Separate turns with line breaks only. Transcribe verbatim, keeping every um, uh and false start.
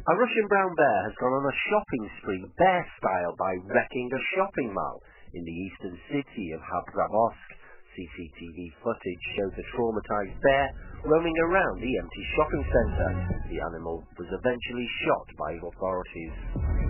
A Russian brown bear has gone on a shopping spree bear style by wrecking a shopping mall in the eastern city of Khabarovsk. C C T V footage shows a traumatized bear roaming around the empty shopping center. The animal was eventually shot by authorities.